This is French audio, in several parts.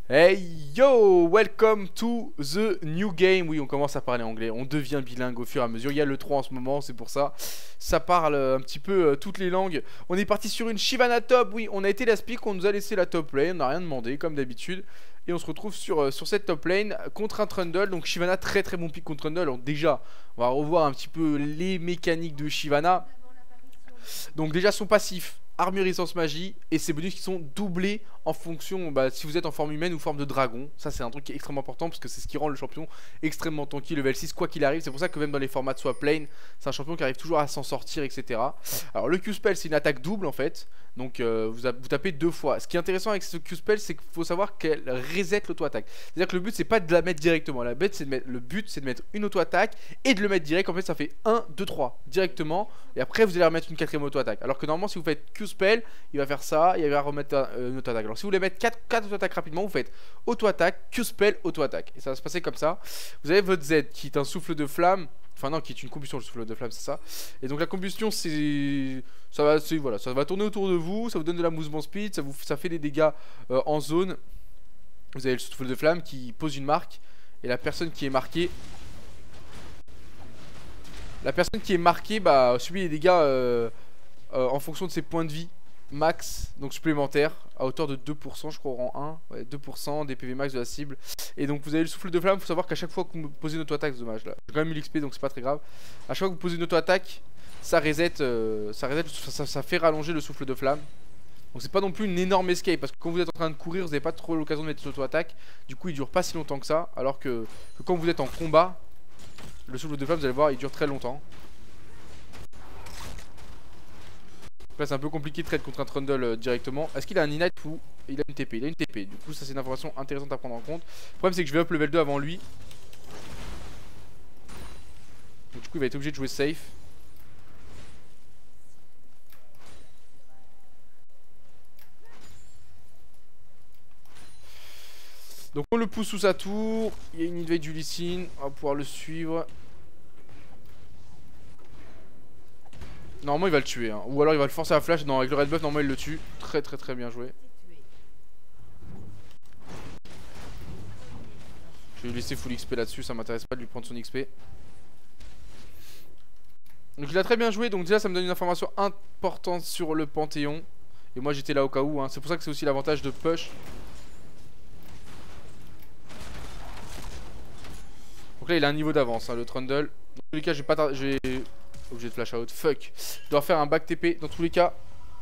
Hey yo, welcome to the new game. Oui, on commence à parler anglais, on devient bilingue au fur et à mesure. Il y a le 3 en ce moment, c'est pour ça. Ça parle un petit peu toutes les langues. On est parti sur une Shyvana top. Oui, on a été la speak, on nous a laissé la top lane, on n'a rien demandé comme d'habitude. Et on se retrouve sur cette top lane contre un Trundle. Donc Shyvana, très très bon pick contre Trundle. Alors déjà, on va revoir un petit peu les mécaniques de Shyvana. Donc déjà son passif, armure résistance magie, et ses bonus qui sont doublés en fonction si vous êtes en forme humaine ou forme de dragon. Ça c'est un truc qui est extrêmement important parce que c'est ce qui rend le champion extrêmement tanky level 6 quoi qu'il arrive. C'est pour ça que même dans les formats de swap lane, c'est un champion qui arrive toujours à s'en sortir, etc. Alors le Q-spell c'est une attaque double en fait. Donc vous tapez deux fois. Ce qui est intéressant avec ce Q-spell, c'est qu'il faut savoir qu'elle reset l'auto-attaque. C'est-à-dire que le but c'est pas de la mettre directement. Le but c'est de mettre une auto-attaque et de le mettre direct. En fait ça fait 1, 2, 3 directement. Et après vous allez remettre une quatrième auto-attaque. Alors que normalement si vous faites Q-spell, il va faire ça et il va remettre une auto-attaque. Alors si vous voulez mettre 4 auto-attaques rapidement, vous faites auto-attaque, Q-spell, auto-attaque. Et ça va se passer comme ça. Vous avez votre Z qui est un souffle de flamme. Enfin non, qui est une combustion, le souffle de flamme, c'est ça. Et donc la combustion, voilà, ça va tourner autour de vous, ça vous donne de la mouvement speed, ça fait des dégâts en zone. Vous avez le souffle de flamme qui pose une marque. Et la personne qui est marquée subit les dégâts en fonction de ses points de vie max, donc supplémentaires, à hauteur de 2%, je crois, en rang 1, ouais, 2% des PV max de la cible. Et donc vous avez le souffle de flamme, il faut savoir qu'à chaque fois que vous posez une auto-attaque, c'est dommage là, j'ai quand même eu l'XP donc c'est pas très grave. À chaque fois que vous posez une auto-attaque, ça fait rallonger le souffle de flamme. Donc c'est pas non plus une énorme escape, parce que quand vous êtes en train de courir, vous n'avez pas trop l'occasion de mettre l'auto-attaque. Du coup il dure pas si longtemps que ça, alors que quand vous êtes en combat, le souffle de flamme, vous allez voir, il dure très longtemps. Là c'est un peu compliqué de trade contre un Trundle directement. Est-ce qu'il a un Ignite ou il a une TP? Il a une TP, du coup ça c'est une information intéressante à prendre en compte. Le problème c'est que je vais up level 2 avant lui. Donc du coup il va être obligé de jouer safe. Donc on le pousse sous sa tour. Il y a une invade du Lee Sin, on va pouvoir le suivre. Normalement il va le tuer hein. Ou alors il va le forcer à flash. Non, avec le red buff normalement il le tue. Très très très bien joué. Je vais lui laisser full XP là-dessus, ça m'intéresse pas de lui prendre son XP. Donc il a très bien joué, donc déjà ça me donne une information importante sur le Panthéon. Et moi j'étais là au cas où hein. C'est pour ça que c'est aussi l'avantage de push. Donc là il a un niveau d'avance hein, le Trundle. Dans tous les cas j'ai obligé de flash out. Fuck. Je dois faire un back TP dans tous les cas.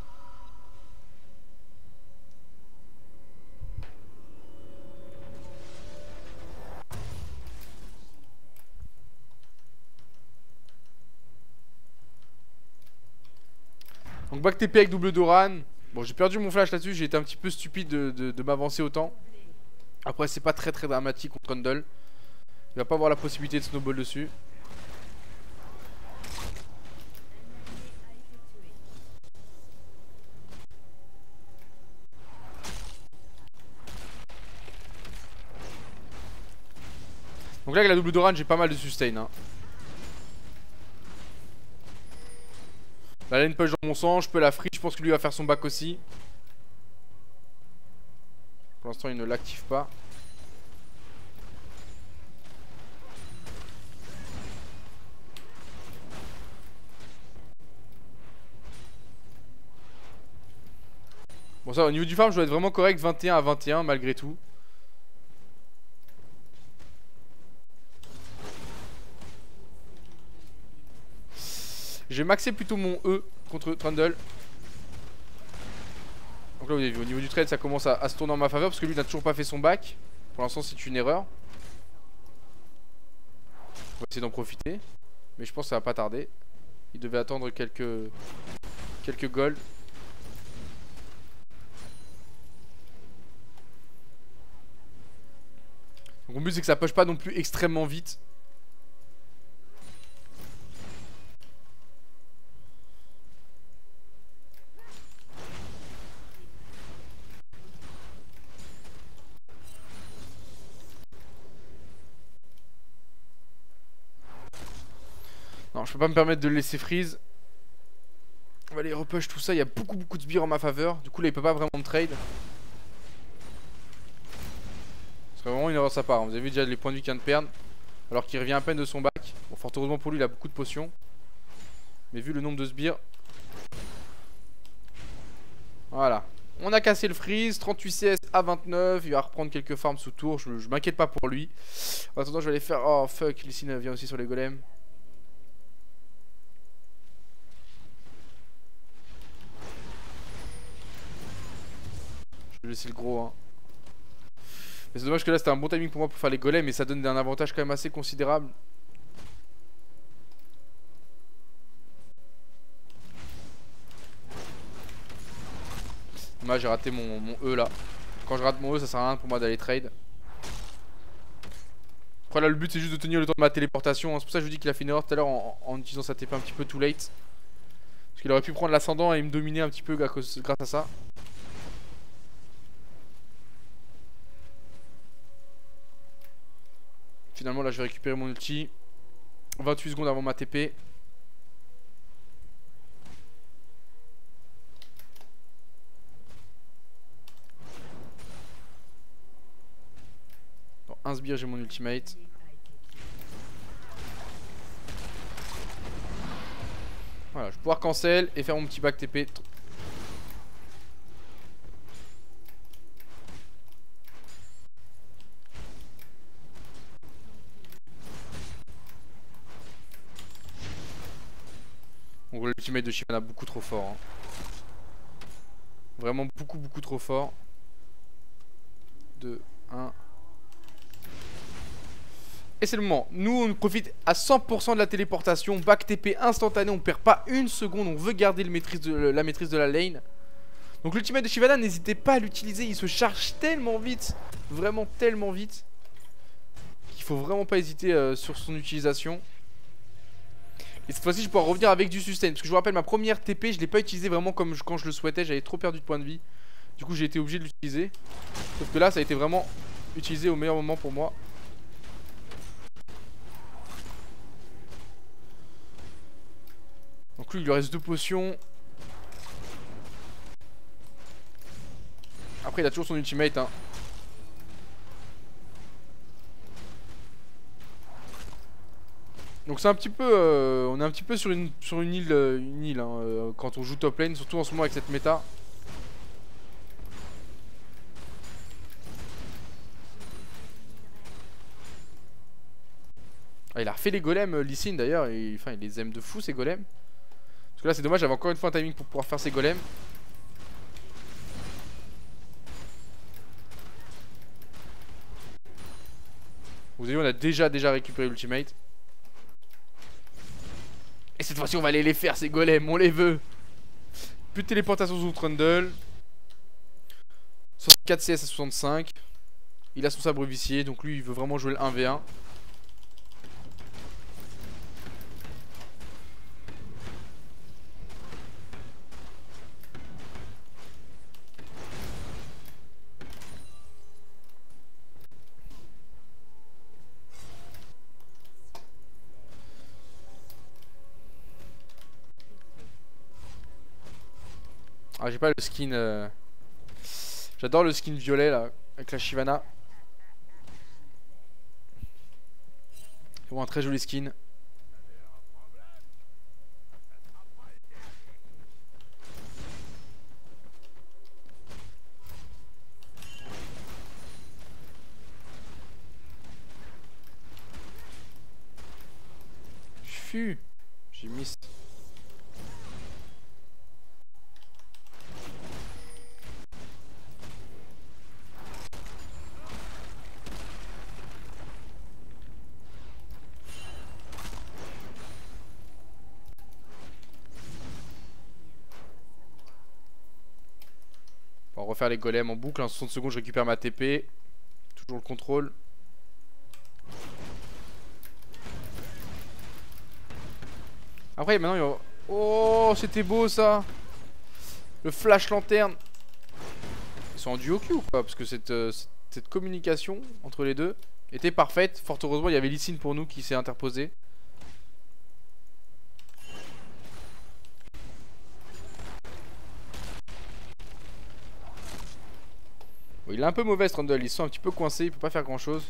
Donc back TP avec double Doran. Bon j'ai perdu mon flash là-dessus, j'ai été un petit peu stupide de m'avancer autant. Après c'est pas très très dramatique contre Trundle. Il va pas avoir la possibilité de snowball dessus. Donc là avec la double Doran j'ai pas mal de sustain hein. La lane push dans mon sang, je peux la free, je pense que lui va faire son back aussi. Pour l'instant il ne l'active pas. Bon ça au niveau du farm je dois être vraiment correct, 21 à 21 malgré tout. J'ai maxé plutôt mon E contre Trundle. Donc là vous avez vu au niveau du trade ça commence à se tourner en ma faveur parce que lui n'a toujours pas fait son back. Pour l'instant c'est une erreur. On va essayer d'en profiter. Mais je pense que ça va pas tarder. Il devait attendre quelques golds. Donc mon but c'est que ça push pas non plus extrêmement vite. Non, je peux pas me permettre de le laisser freeze. On va aller repush tout ça. Il y a beaucoup de sbires en ma faveur. Du coup, là, il peut pas vraiment me trade. Ce serait vraiment une erreur de sa part. Vous avez vu déjà les points de vie qu'il vient de perdre. Alors qu'il revient à peine de son bac. Bon, fort heureusement pour lui, il a beaucoup de potions. Mais vu le nombre de sbires. Voilà. On a cassé le freeze. 38 CS à 29. Il va reprendre quelques farms sous tour. Je m'inquiète pas pour lui. En attendant, je vais aller faire. Oh fuck, Lysine vient aussi sur les golems. Je vais laisser le gros. Hein. Mais c'est dommage que là c'était un bon timing pour moi pour faire les golems. Et ça donne un avantage quand même assez considérable. Moi j'ai raté mon E là. Quand je rate mon E ça sert à rien pour moi d'aller trade. Après là le but c'est juste de tenir le temps de ma téléportation. C'est pour ça que je vous dis qu'il a fait une erreur tout à l'heure en utilisant sa TP un petit peu too late. Parce qu'il aurait pu prendre l'ascendant et me dominer un petit peu grâce à ça. Finalement là je vais récupérer mon ulti. 28 secondes avant ma TP. Dans un sbire j'ai mon ultimate. Voilà, je vais pouvoir cancel et faire mon petit back TP. Donc l'ultimate de Shyvana beaucoup trop fort. Hein. Vraiment beaucoup trop fort. 2, 1. Et c'est le moment. Nous on profite à 100% de la téléportation. Back TP instantané. On perd pas une seconde. On veut garder la maîtrise de la lane. Donc l'ultimate de Shyvana, n'hésitez pas à l'utiliser. Il se charge tellement vite. Vraiment tellement vite. Qu'il faut vraiment pas hésiter sur son utilisation. Et cette fois-ci je pourrai revenir avec du sustain. Parce que je vous rappelle ma première TP je l'ai pas utilisée vraiment comme quand je le souhaitais. J'avais trop perdu de points de vie. Du coup j'ai été obligé de l'utiliser. Sauf que là ça a été vraiment utilisé au meilleur moment pour moi. Donc lui il lui reste 2 potions. Après il a toujours son ultimate hein. Donc c'est un petit peu on est un petit peu sur une île hein, quand on joue top lane, surtout en ce moment avec cette méta. Ah, il a refait les golems Lysine d'ailleurs, enfin il les aime de fou ces golems. Parce que là c'est dommage, j'avais encore une fois un timing pour pouvoir faire ces golems. Vous avez vu on a déjà récupéré l'ultimate. Et cette fois-ci on va aller les faire ces golems, on les veut. Plus de téléportation sous Trundle. 64 CS à 65. Il a son sabre vicié, donc lui il veut vraiment jouer le 1v1. Ah j'ai pas le skin J'adore le skin violet là avec la Shyvana. C'est vraiment un très joli skin. J'ai mis. On va refaire les golems en boucle. En 60 secondes, je récupère ma TP. Toujours le contrôle. Après, maintenant, il va... Oh, c'était beau ça. Le flash lanterne. Ils sont en duo Q ou quoi? Parce que cette communication entre les deux était parfaite. Fort heureusement, il y avait Lysine pour nous qui s'est interposé. Bon, il est un peu mauvais ce Trundle, ils sont un petit peu coincés, il peut pas faire grand chose.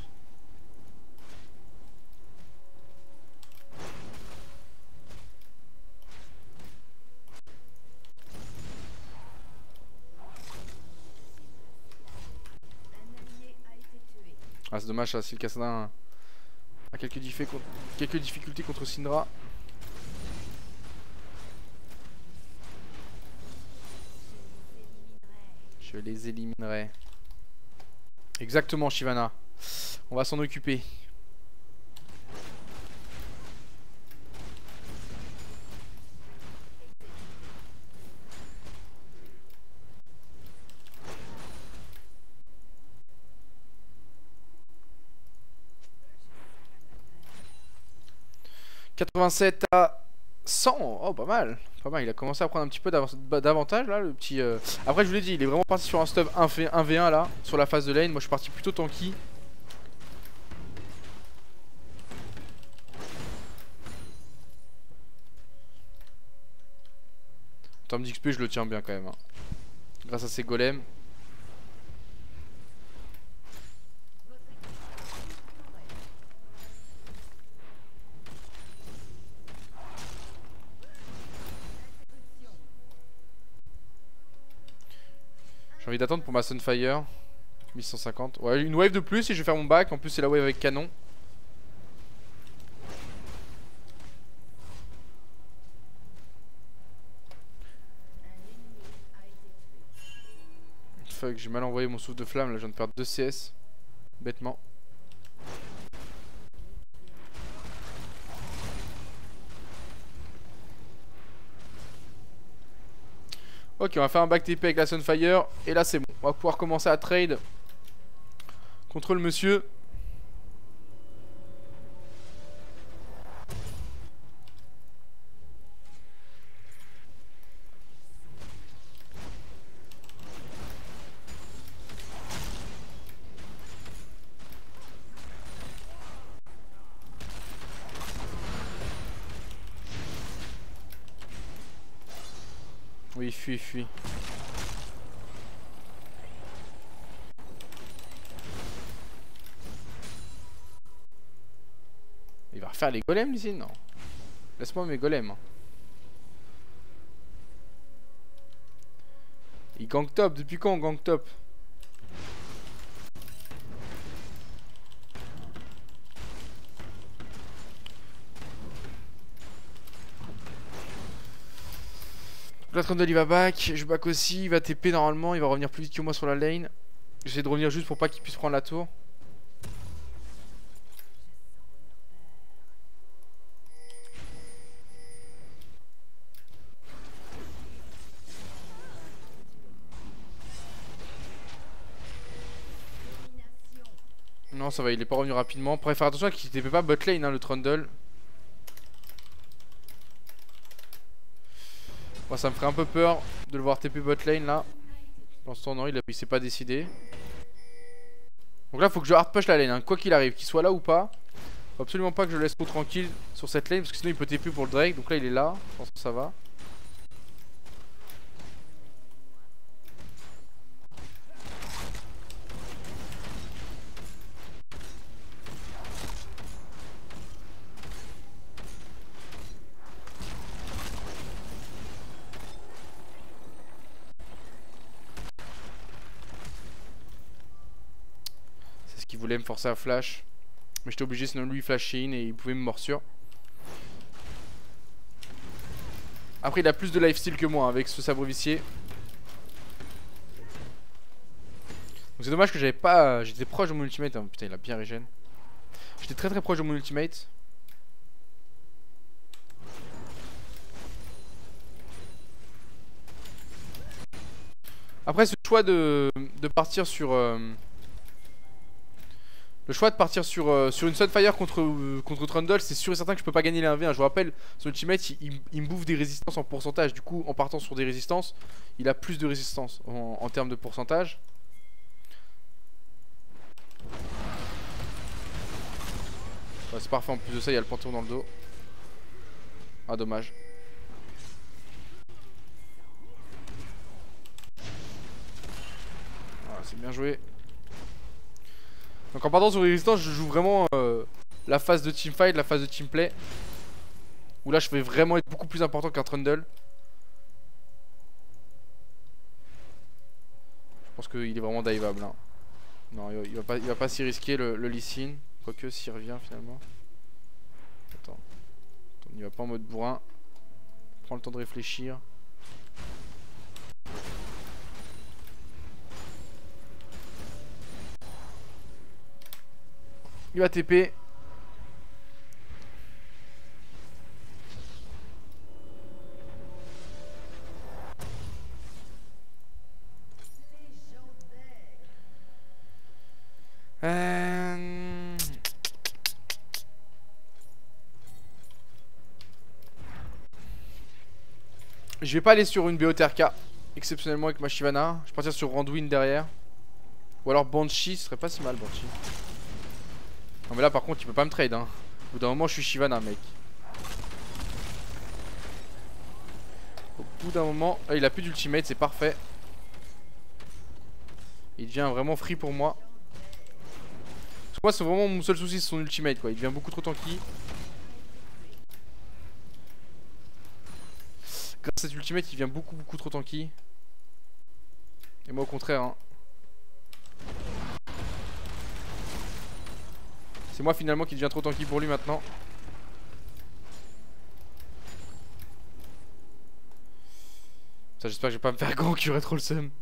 Ah c'est dommage ça, si le Kassadin a quelques difficultés contre Syndra. Je les éliminerai. Exactement Shyvana. On va s'en occuper. « 87 à 100. Oh pas mal. Pas mal, il a commencé à prendre un petit peu d'avantage là, le petit... Après je vous l'ai dit, il est vraiment parti sur un stuff 1v1 là, sur la phase de lane. Moi je suis parti plutôt tanky. En termes d'XP je le tiens bien quand même hein. Grâce à ses golems. J'ai envie d'attendre pour ma Sunfire. 1150. Ouais, une wave de plus et je vais faire mon back. En plus, c'est la wave avec canon. Fuck, j'ai mal envoyé mon souffle de flamme. Là, je viens de perdre 2 CS. Bêtement. Ok, on va faire un back TP avec la Sunfire. Et là, c'est bon. On va pouvoir commencer à trade contre le monsieur. Oui, fuis, fuis. Il va refaire les golems ici? Non. Laisse-moi mes golems. Il gank top. Depuis quand on gank top? La Trundle il va back, je back aussi, il va TP normalement, il va revenir plus vite que moi sur la lane. J'essaie de revenir juste pour pas qu'il puisse prendre la tour. Non ça va, il est pas revenu rapidement. Après faire attention qu'il TP pas bot lane hein, le Trundle. Moi ça me ferait un peu peur de le voir TP bot lane là. Pour l'instant non, il s'est pas décidé. Donc là faut que je hard push la lane hein, quoi qu'il arrive, qu'il soit là ou pas. Faut absolument pas que je le laisse trop tranquille sur cette lane parce que sinon il peut TP pour le Drake. Donc là il est là, je pense que ça va. Il voulait me forcer à flash. Mais j'étais obligé sinon lui flasher in et il pouvait me morsure. Après il a plus de lifesteal que moi hein, avec ce sabre vicié. Donc c'est dommage que j'avais pas... J'étais proche de mon ultimate hein. Putain il a bien regen. J'étais très proche de mon ultimate. Après ce choix de partir sur... Le choix de partir sur une Sunfire contre Trundle, c'est sûr et certain que je peux pas gagner les 1v1. Je vous rappelle, son ultimate il me bouffe des résistances en pourcentage. Du coup, en partant sur des résistances, il a plus de résistance en termes de pourcentage. Ouais, c'est parfait, en plus de ça, il y a le panthéon dans le dos. Ah, dommage. Voilà, c'est bien joué. Donc en partant sur les résistances, je joue vraiment la phase de teamfight, la phase de teamplay. Où là je vais vraiment être beaucoup plus important qu'un Trundle. Je pense qu'il est vraiment diveable hein. Non il va pas s'y risquer le Lee Sin. Quoique s'il revient finalement. Attends. On y va pas en mode bourrin. Prends le temps de réfléchir. Il va TP. Je vais pas aller sur une BOTRK exceptionnellement avec ma Shyvana. Je vais partir sur Randuin derrière. Ou alors Banshee, ce serait pas si mal Banshee. Non mais là par contre il peut pas me trade hein. Au bout d'un moment je suis Shyvana mec. Au bout d'un moment, ah, il a plus d'ultimate, c'est parfait. Il devient vraiment free pour moi. Parce que moi c'est vraiment mon seul souci, c'est son ultimate quoi. Il devient beaucoup trop tanky. Grâce à cet ultimate il devient beaucoup trop tanky. Et moi au contraire hein. C'est moi finalement qui devient trop tanky pour lui maintenant. Ça j'espère que je vais pas me faire gank, il aurait trop le seum.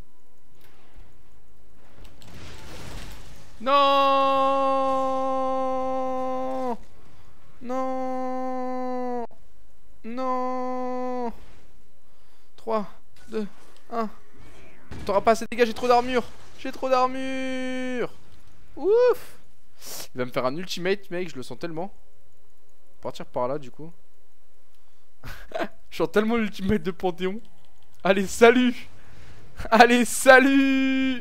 Non. Non. Non. 3, 2, 1. T'auras pas assez de dégâts, j'ai trop d'armure. J'ai trop d'armure. Ouf. Il va me faire un ultimate mec, je le sens tellement. Partir par là du coup. Je sens tellement l'ultimate de Panthéon. Allez salut. Allez salut.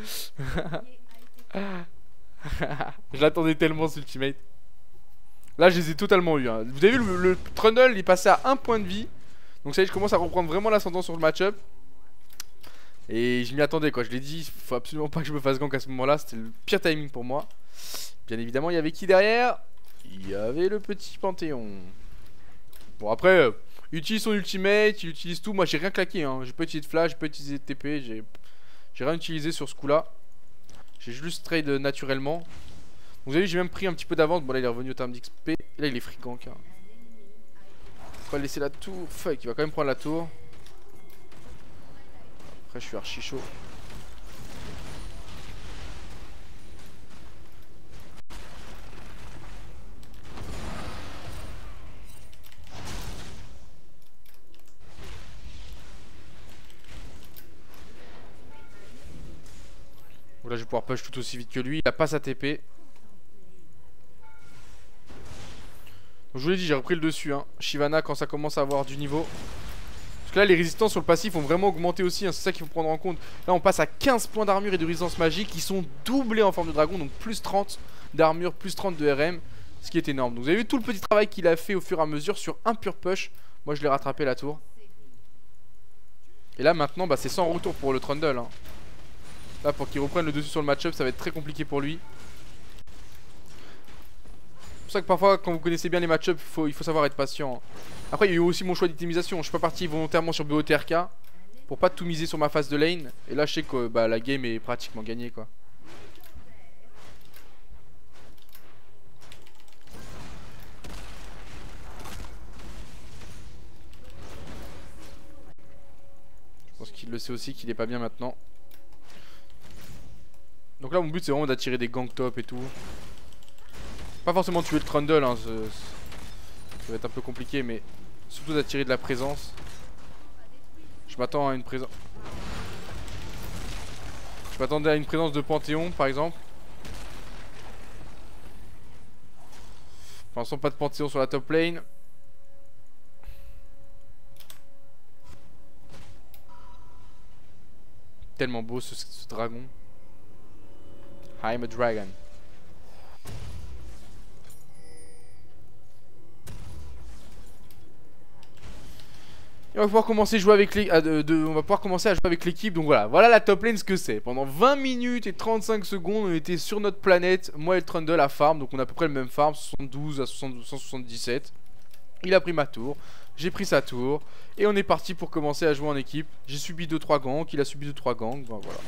Je l'attendais tellement ce ultimate. Là je les ai totalement eu hein. Vous avez vu le Trundle il est passé à 1 point de vie. Donc ça y est je commence à reprendre vraiment l'ascendant sur le match-up. Et je m'y attendais quoi, je l'ai dit, faut absolument pas que je me fasse gank à ce moment là. C'était le pire timing pour moi. Bien évidemment il y avait qui derrière? Il y avait le petit Panthéon. Bon après il utilise son ultimate, il utilise tout. Moi j'ai rien claqué hein. J'ai pas utilisé de flash, j'ai pas utilisé de TP. J'ai rien utilisé sur ce coup là. J'ai juste trade naturellement. Vous avez vu j'ai même pris un petit peu d'avance. Bon là il est revenu au terme d'XP. Et là il est free gank hein. Faut pas laisser la tour. Fuck il va quand même prendre la tour. Après je suis archi chaud. Bon, là je vais pouvoir push tout aussi vite que lui. Il a pas sa TP. Donc, je vous l'ai dit j'ai repris le dessus hein. Shyvana quand ça commence à avoir du niveau. Parce que là les résistances sur le passif ont vraiment augmenté aussi hein. C'est ça qu'il faut prendre en compte. Là on passe à 15 points d'armure et de résistance magique qui sont doublés en forme de dragon. Donc plus 30 d'armure, plus 30 de RM. Ce qui est énorme. Donc vous avez vu tout le petit travail qu'il a fait au fur et à mesure sur un pur push. Moi je l'ai rattrapé la tour. Et là maintenant bah, c'est sans retour pour le Trundle hein. Là pour qu'il reprenne le dessus sur le match-up ça va être très compliqué pour lui. C'est pour ça que parfois quand vous connaissez bien les match-up il faut savoir être patient. Après il y a eu aussi mon choix d'optimisation. Je suis pas parti volontairement sur BOTRK pour pas tout miser sur ma phase de lane. Et là je sais que bah, la game est pratiquement gagnée quoi. Je pense qu'il le sait aussi qu'il est pas bien maintenant. Donc là mon but c'est vraiment d'attirer des gank top et tout. Pas forcément tuer le Trundle hein, ça va être un peu compliqué mais surtout d'attirer de la présence. Je m'attends à une présence. Je m'attendais à une présence de Panthéon par exemple. Pour l'instant pas de Panthéon sur la top lane. Tellement beau ce dragon. I'm a dragon. Et on va pouvoir commencer à jouer avec les, on va pouvoir commencer à jouer avec l'équipe. Donc voilà, voilà la top lane ce que c'est. Pendant 20 minutes et 35 secondes, on était sur notre planète, moi et le Trundle à farm. Donc on a à peu près le même farm, 72 à 177. Il a pris ma tour, j'ai pris sa tour. Et on est parti pour commencer à jouer en équipe. J'ai subi 2-3 ganks, il a subi 2-3 ganks. Ben, voilà.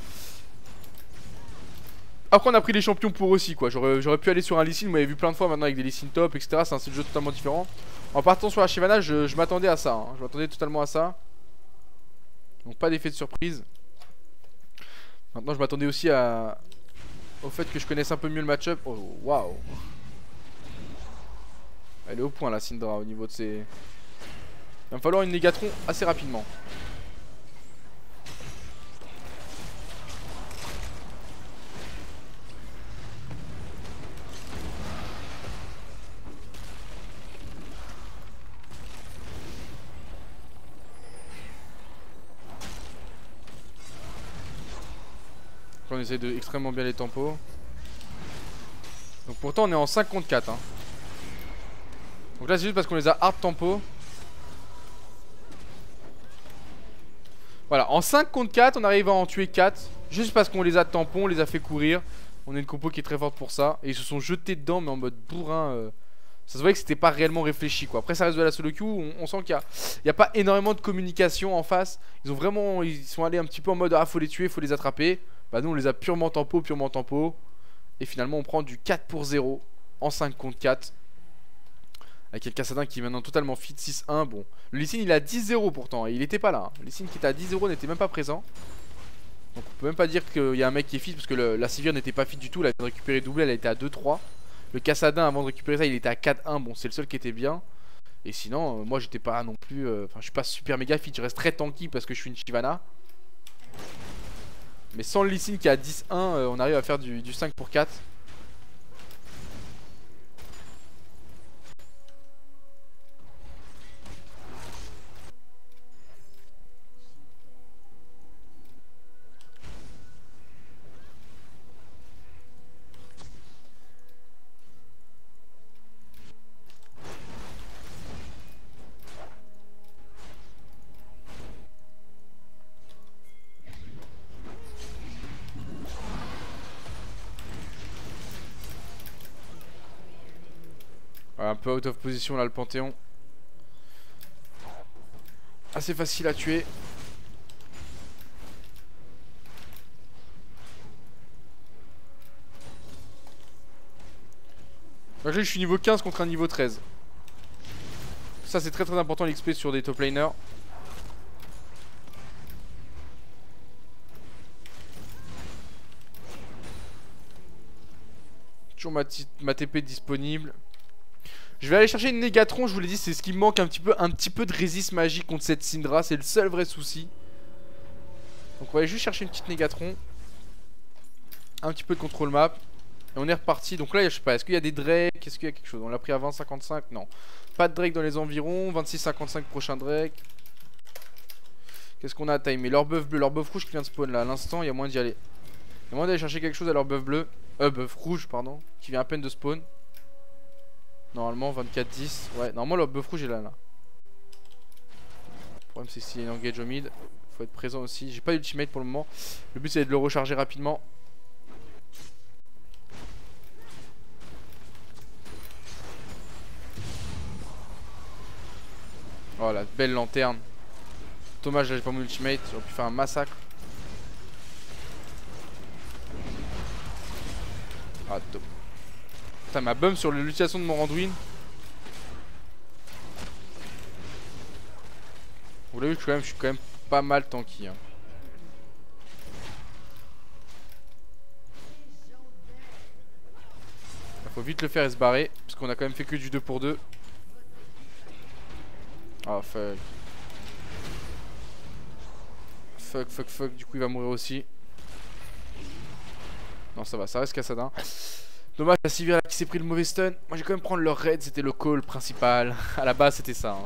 Après on a pris les champions pour aussi quoi. J'aurais pu aller sur un Lee Sin, vous m'avez vu plein de fois maintenant avec des Lee Sin top, etc. C'est un style de jeu totalement différent. En partant sur la Shyvana, je m'attendais à ça. Hein. Je m'attendais totalement à ça. Donc pas d'effet de surprise. Maintenant je m'attendais aussi au fait que je connaisse un peu mieux le match-up. Oh waouh. Elle est au point la Syndra au niveau de ses... Il va me falloir une Négatron assez rapidement. On essaie de extrêmement bien les tempos. Donc pourtant on est en 5 contre 4 hein. Donc là c'est juste parce qu'on les a hard tempo. Voilà, en 5 contre 4 on arrive à en tuer 4. Juste parce qu'on les a tampons, on les a fait courir. On a une compo qui est très forte pour ça. Et ils se sont jetés dedans mais en mode bourrin. Ça se voyait que c'était pas réellement réfléchi quoi. Après ça reste de la solo queue, on sent qu'il y a pas énormément de communication en face. Ils sont allés un petit peu en mode ah faut les tuer, faut les attraper. Bah nous on les a purement tempo. Et finalement on prend du 4-0 en 5 contre 4. Avec el Kassadin qui est maintenant totalement fit 6-1. Bon, le Lee Sin il a 10-0 pourtant, et il était pas là. Le Lee Sin qui était à 10-0 n'était même pas présent. Donc on peut même pas dire qu'il y a un mec qui est fit, parce que la Sivir n'était pas fit du tout. Elle a récupéré doublé, elle était à 2-3. Le Kassadin avant de récupérer ça il était à 4-1. Bon c'est le seul qui était bien. Et sinon moi j'étais pas non plus, enfin je suis pas super méga fit, je reste très tanky parce que je suis une Shyvana. Mais sans le Lee Sin qui est à 10-1 on arrive à faire du 5 pour 4. Un peu out of position là le Panthéon. Assez facile à tuer. Donc là je suis niveau 15 contre un niveau 13. Ça c'est très important l'XP sur des top laners. Toujours ma TP disponible. Je vais aller chercher une Négatron, je vous l'ai dit, c'est ce qui me manque un petit peu de résist magique contre cette Syndra, c'est le seul vrai souci. Donc on va aller juste chercher une petite Négatron. Un petit peu de contrôle map. Et on est reparti, donc là je sais pas, est-ce qu'il y a des Drake, est-ce qu'il y a quelque chose? On l'a pris à 20-55, non. Pas de Drake dans les environs, 26-55 prochain Drake. Qu'est-ce qu'on a à timer? Leur buff bleu, leur buff rouge qui vient de spawn là, à l'instant il y a moyen d'y aller. Il y a moyen d'aller chercher quelque chose à leur buff bleu. Buff rouge pardon, qui vient à peine de spawn. Normalement 24-10. Ouais, normalement le buff rouge est là. Le problème c'est s'il y a une engage au mid. Faut être présent aussi. J'ai pas d'ultimate pour le moment. Le but c'est de le recharger rapidement. Oh la belle lanterne. Dommage là j'ai pas mon ultimate. J'aurais pu faire un massacre. Ah top. Putain ma bum sur l'utilisation de mon Randuin. Vous l'avez vu je suis quand même pas mal tanky hein. Faut vite le faire et se barrer. Parce qu'on a quand même fait que du 2 pour 2. Ah fuck. Fuck. Du coup il va mourir aussi. Non ça va, ça reste Kassadin. Dommage la Sivir qui s'est pris le mauvais stun. Moi j'ai quand même prendre leur raid, c'était le call principal. À la base c'était ça hein.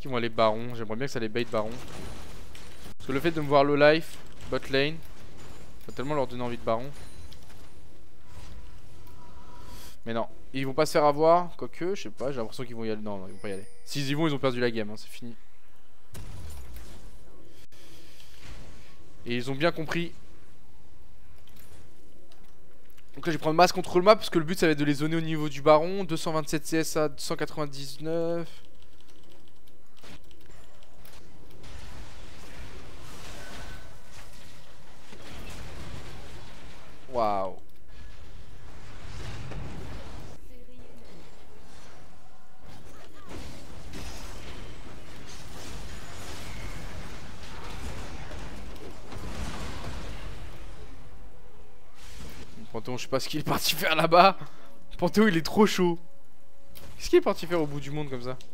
qu'ils vont aller baron. J'aimerais bien que ça les bait baron. Parce que le fait de me voir low life, bot lane, va tellement leur donner envie de baron. Mais non, ils vont pas se faire avoir. Quoique, je sais pas, j'ai l'impression qu'ils vont y aller. Non, non, ils vont pas y aller. S'ils y vont, ils ont perdu la game, hein, c'est fini. Et ils ont bien compris. Donc là je vais prendre masse contrôle map parce que le but ça va être de les zoner au niveau du baron. 227 CS à 199. Waouh. Panthéon, je sais pas ce qu'il est parti faire là-bas. Panthéon, il est trop chaud. Qu'est-ce qu'il est parti faire au bout du monde comme ça?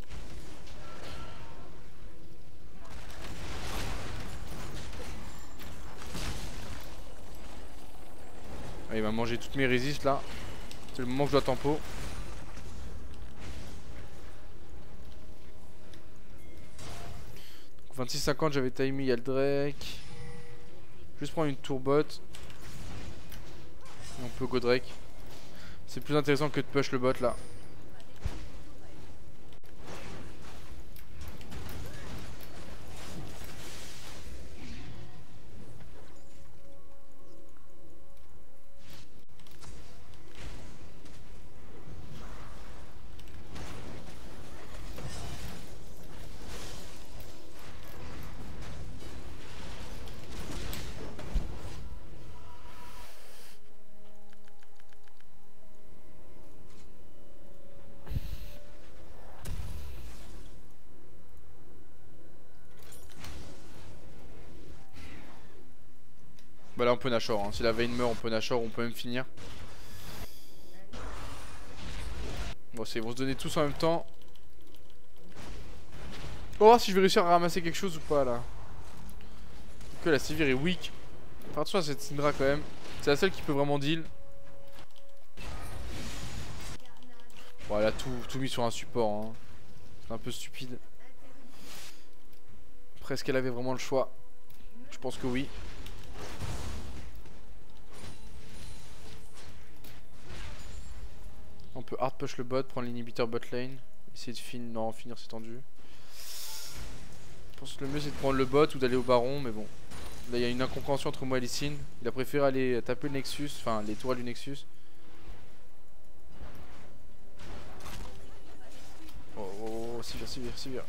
Ah, il va manger toutes mes résistes là. C'est le moment que je dois tempo. Donc 26-50, j'avais timé, il y a le Drake. Juste prendre une tour bot. On peut go Drake. C'est plus intéressant que de push le bot là. Bah là on peut Nashor, hein. Si la Vayne meurt on peut Nashor, on peut même finir. Bon c'est, ils vont se donner tous en même temps. On va voir si je vais réussir à ramasser quelque chose ou pas là. Que la Sivir est weak. Faire attention à cette Syndra quand même. C'est la seule qui peut vraiment deal. Bon elle a tout mis sur un support, hein. C'est un peu stupide. Après est-ce qu'elle avait vraiment le choix? Je pense que oui. On peut hard push le bot, prendre l'inhibiteur bot lane. Essayer de finir c'est tendu. Je pense que le mieux c'est de prendre le bot ou d'aller au baron, mais bon. Là il y a une incompréhension entre moi et Lee Sin. Il a préféré aller taper le Nexus, enfin les tourelles du Nexus. Oh, Sivir.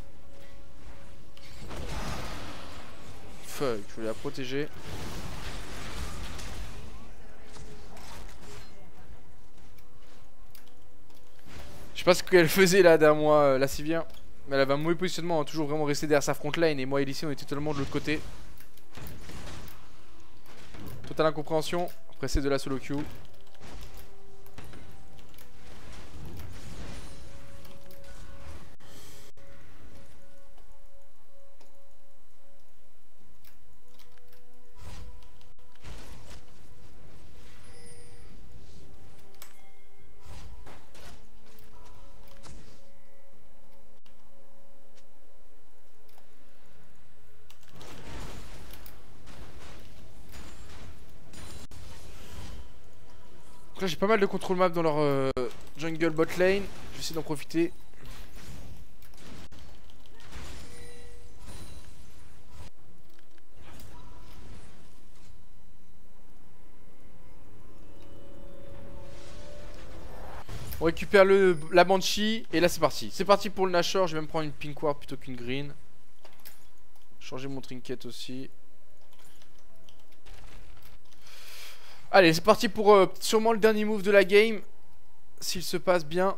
Fuck, je voulais la protéger. Je sais pas ce qu'elle faisait là derrière moi, la Sivir. Mais elle avait un mauvais positionnement, hein, toujours vraiment resté derrière sa front line. Et moi et Lee Sin on était totalement de l'autre côté. Totale incompréhension. Après c'est de la solo queue. Donc là j'ai pas mal de contrôle map dans leur jungle bot lane. Je vais essayer d'en profiter. On récupère la Banshee et là c'est parti. C'est parti pour le Nashor. Je vais même prendre une pink ward plutôt qu'une green. Changer mon trinket aussi. Allez c'est parti pour sûrement le dernier move de la game. S'il se passe bien.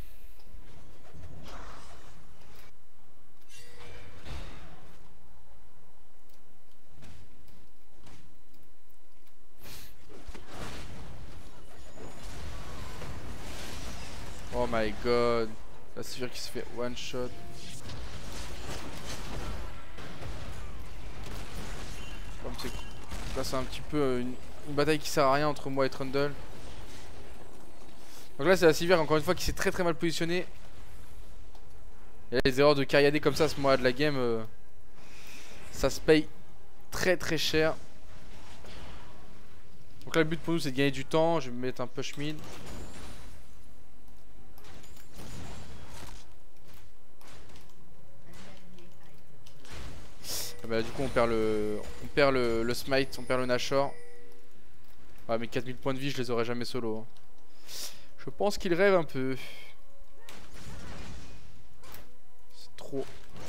Oh my god. La Sivir qui se fait one shot. Comme c'est... Là c'est un petit peu une bataille qui sert à rien entre moi et Trundle. Donc là c'est la Sivir encore une fois qui s'est très mal positionnée. Et là, les erreurs de Cariadé comme ça à ce moment-là de la game, ça se paye très très cher. Donc là le but pour nous c'est de gagner du temps. Je vais me mettre un push mid. Ah bah, du coup on perd le smite, on perd le Nashor. Ah mais 4000 points de vie je les aurais jamais solo hein. Je pense qu'il rêve un peu. C'est trop.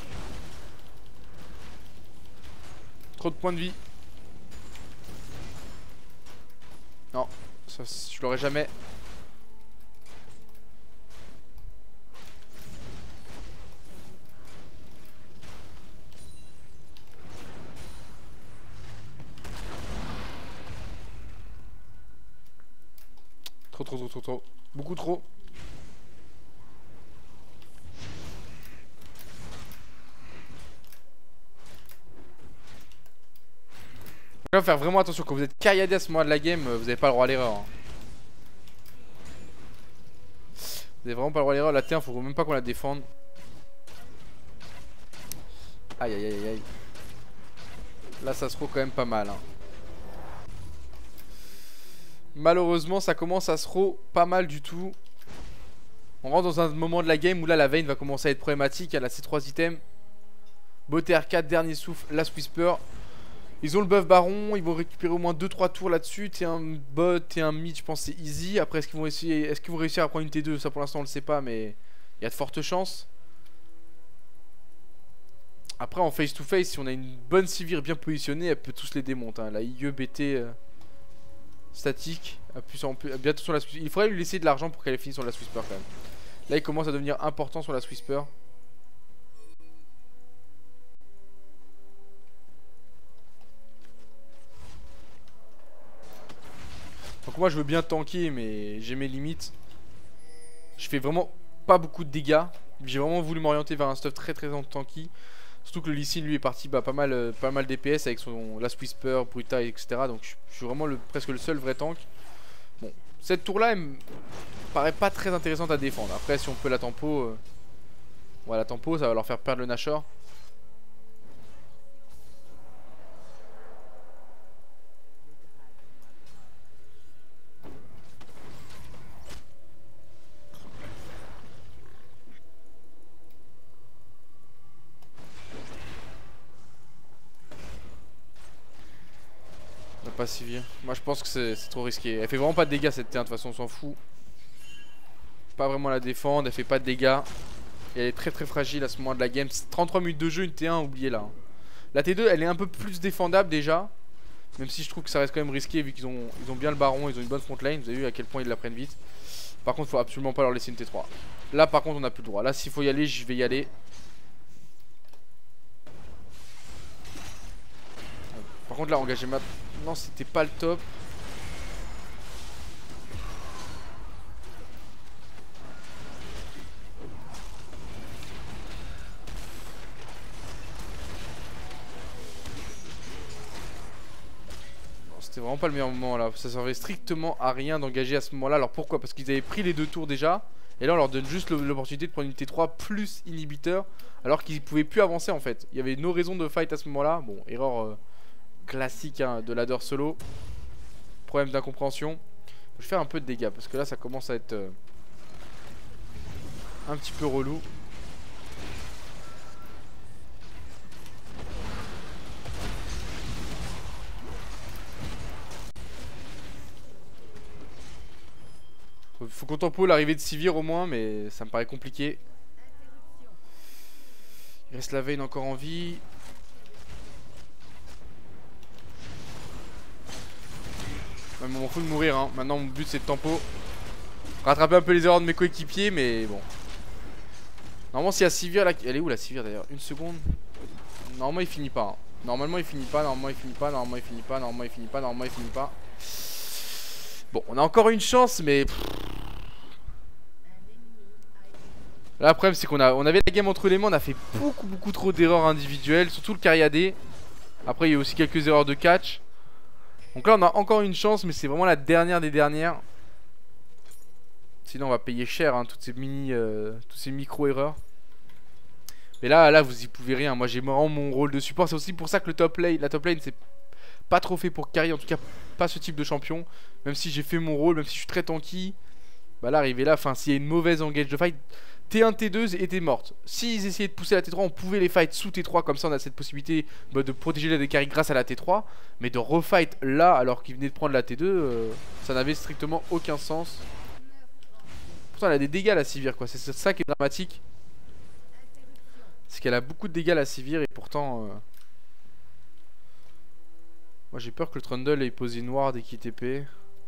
Trop de points de vie. Non, ça, je l'aurais jamais. Trop. Beaucoup trop. Il faut faire vraiment attention quand vous êtes cailladé à ce moment de la game, vous n'avez pas le droit à l'erreur. Hein. Vous avez vraiment pas le droit à l'erreur. La T1, faut même pas qu'on la défende. Aïe. Là, ça se trouve quand même pas mal. Hein. Malheureusement, ça commence à se row pas mal du tout. On rentre dans un moment de la game où là, la Vayne va commencer à être problématique. Elle a ses 3 items. Beauté R4, dernier souffle, Last Whisper. Ils ont le buff baron, ils vont récupérer au moins 2-3 tours là-dessus. T'es un bot, t'es un mid, je pense c'est easy. Après est-ce qu'ils vont réussir à prendre une T2? Ça pour l'instant on le sait pas, mais il y a de fortes chances. Après en face to face, si on a une bonne Sivir bien positionnée, elle peut tous les démonter hein. La IE BT statique, bientôt sur la Swiss. Il faudrait lui laisser de l'argent pour qu'elle ait fini sur la Whisper quand même. Là il commence à devenir important sur la Whisper. Donc moi je veux bien tanker mais j'ai mes limites. Je fais vraiment pas beaucoup de dégâts. J'ai vraiment voulu m'orienter vers un stuff très tanky. Surtout que le Lee Sin lui est parti pas mal DPS avec son Last Whisper, Bruta etc. Donc je suis vraiment presque le seul vrai tank. Bon, cette tour là elle me paraît pas très intéressante à défendre. Après si on peut la tempo, voilà, la tempo ça va leur faire perdre le Nashor. Pas Sivir. Moi je pense que c'est trop risqué. Elle fait vraiment pas de dégâts cette T1, de toute façon on s'en fout. Pas vraiment la défendre, elle fait pas de dégâts. Et elle est très fragile à ce moment de la game. 33 minutes de jeu, une T1, oubliez là. La T2 elle est un peu plus défendable déjà. Même si je trouve que ça reste quand même risqué vu qu'ils ont bien le baron, ils ont une bonne front line. Vous avez vu à quel point ils la prennent vite. Par contre faut absolument pas leur laisser une T3. Là par contre on a plus le droit. Là s'il faut y aller, je vais y aller. Par contre là engager ma... Non c'était pas le top. C'était vraiment pas le meilleur moment là. Ça servait strictement à rien d'engager à ce moment là. Alors pourquoi? Parce qu'ils avaient pris les 2 tours déjà. Et là on leur donne juste l'opportunité de prendre une T3 plus inhibiteur. Alors qu'ils pouvaient plus avancer en fait. Il y avait no raison de fight à ce moment là. Bon erreur classique hein, de ladder solo. Problème d'incompréhension. Je vais faire un peu de dégâts parce que là ça commence à être un petit peu relou. Faut qu'on tempo l'arrivée de Sivir au moins, mais ça me paraît compliqué. Il reste la Vayne encore en vie. On m'en fout de mourir hein. Maintenant mon but c'est de tempo. Rattraper un peu les erreurs de mes coéquipiers, mais bon. Normalement s'il y a Sivir là... Elle est où la Sivir d'ailleurs? Une seconde. Normalement il finit pas hein. Normalement il finit pas, normalement il finit pas, normalement il finit pas, normalement il finit pas, normalement il finit pas. Bon on a encore une chance mais... Là le problème c'est qu'on avait la game entre les mains, on a fait beaucoup trop d'erreurs individuelles. Surtout le Cariadé. Après il y a aussi quelques erreurs de catch. Donc là on a encore une chance, mais c'est vraiment la dernière des dernières. Sinon on va payer cher hein, toutes ces micro erreurs. Mais là vous y pouvez rien. Moi j'ai vraiment mon rôle de support. C'est aussi pour ça que la top lane c'est pas trop fait pour carry. En tout cas pas ce type de champion. Même si j'ai fait mon rôle, même si je suis très tanky. Bah là arrivé là, enfin s'il y a une mauvaise engage de fight, T1, T2 étaient mortes. S'ils essayaient de pousser la T3, on pouvait les fight sous T3. Comme ça on a cette possibilité de protéger les carry grâce à la T3. Mais de refight là alors qu'ils venaient de prendre la T2, ça n'avait strictement aucun sens. Pourtant elle a des dégâts la Sivir quoi. C'est ça qui est dramatique. C'est qu'elle a beaucoup de dégâts la Sivir et pourtant moi j'ai peur que le Trundle ait posé noir dès qu'il TP.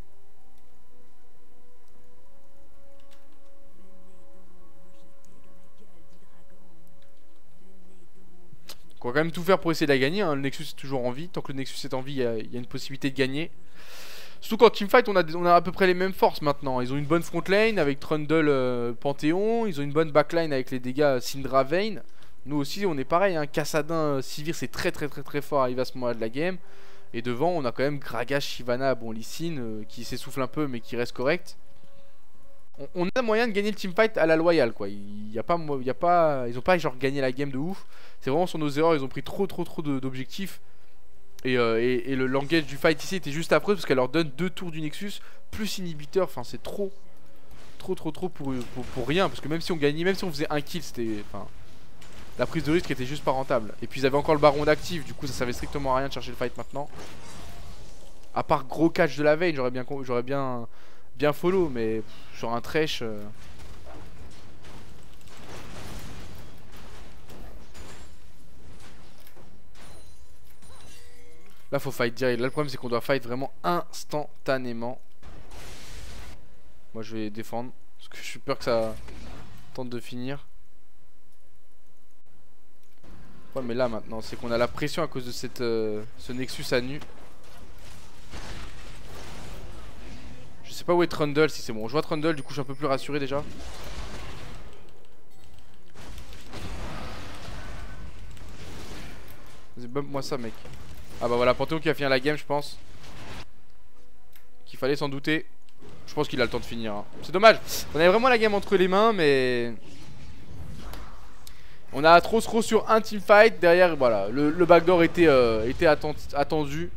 On va quand même tout faire pour essayer de la gagner, hein. Le Nexus est toujours en vie. Tant que le Nexus est en vie, il y a une possibilité de gagner. Surtout qu'en teamfight, on a à peu près les mêmes forces maintenant. Ils ont une bonne front lane avec Trundle Panthéon. Ils ont une bonne backline avec les dégâts Syndra Vayne. Nous aussi, on est pareil, hein. Kassadin Sivir, c'est très fort arrivé à ce moment-là de la game. Et devant, on a quand même Gragas, Shyvana, bon, Lee Sin qui s'essouffle un peu mais qui reste correct. On a moyen de gagner le teamfight à la loyale quoi. Ils ont pas genre gagné la game de ouf. C'est vraiment sur nos erreurs, ils ont pris trop d'objectifs. Et le langage du fight ici était juste affreux parce qu'elle leur donne 2 tours du Nexus plus inhibiteur. Enfin c'est trop pour rien. Parce que même si on gagnait, même si on faisait un kill, c'était. Enfin. La prise de risque était juste pas rentable. Et puis ils avaient encore le baron d'actif, du coup ça servait strictement à rien de chercher le fight maintenant. À part gros catch de la veille, j'aurais bien follow, mais sur un Thresh. Là faut fight direct. Là le problème c'est qu'on doit fight vraiment instantanément. Moi je vais défendre parce que je suis peur que ça tente de finir. Ouais mais là maintenant c'est qu'on a la pression à cause de ce Nexus à nu. Je sais pas où est Trundle, si c'est bon. Je vois Trundle, du coup je suis un peu plus rassuré déjà. Vas-y bump moi ça mec. Ah bah voilà, Panthéon qui va finir la game je pense. Qu'il fallait s'en douter. Je pense qu'il a le temps de finir hein. C'est dommage, on avait vraiment la game entre les mains mais... On a trop sur un teamfight. Derrière voilà, le backdoor était attendu.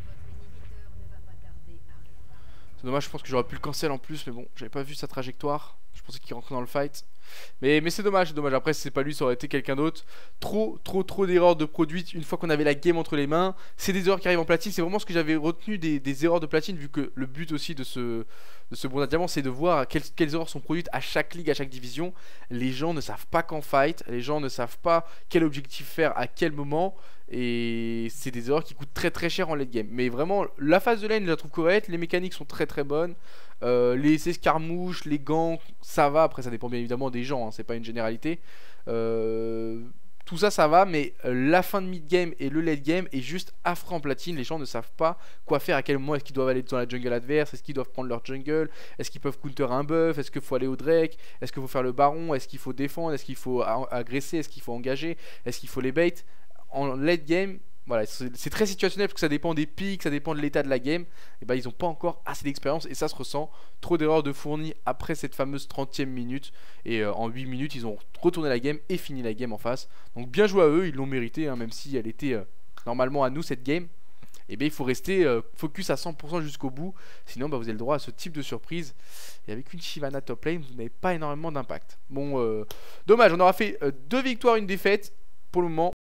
C'est dommage, je pense que j'aurais pu le cancel en plus. Mais bon, j'avais pas vu sa trajectoire. Je pensais qu'il rentrait dans le fight. Mais c'est dommage, Après, si c'est pas lui, ça aurait été quelqu'un d'autre. Trop d'erreurs de produites une fois qu'on avait la game entre les mains. C'est des erreurs qui arrivent en platine. C'est vraiment ce que j'avais retenu des erreurs de platine. Vu que le but aussi de ce bon diamant, c'est de voir quelles erreurs sont produites à chaque ligue, à chaque division. Les gens ne savent pas quand fight. Les gens ne savent pas quel objectif faire à quel moment. Et c'est des erreurs qui coûtent très cher en late game. Mais vraiment, la phase de lane, je la trouve correcte. Les mécaniques sont très bonnes. Les escarmouches, les gants, ça va. Après, ça dépend bien évidemment des gens, hein, c'est pas une généralité. Tout ça, ça va. Mais la fin de mid-game et le late-game est juste affreux en platine. Les gens ne savent pas quoi faire, à quel moment est-ce qu'ils doivent aller dans la jungle adverse, est-ce qu'ils doivent prendre leur jungle, est-ce qu'ils peuvent counter un buff, est-ce qu'il faut aller au Drake, est-ce qu'il faut faire le baron, est-ce qu'il faut défendre, est-ce qu'il faut agresser, est-ce qu'il faut engager, est-ce qu'il faut les bait. En late game, voilà, c'est très situationnel parce que ça dépend des pics, ça dépend de l'état de la game. Et bah ils ont pas encore assez d'expérience et ça se ressent. Trop d'erreurs de fournis après cette fameuse 30e minute. Et en 8 minutes ils ont retourné la game et fini la game en face. Donc bien joué à eux, ils l'ont mérité hein, même si elle était normalement à nous cette game. Et bien il faut rester focus à 100% jusqu'au bout. Sinon bah, vous avez le droit à ce type de surprise. Et avec une Shyvana top lane vous n'avez pas énormément d'impact. Bon dommage, on aura fait 2 victoires, une défaite pour le moment.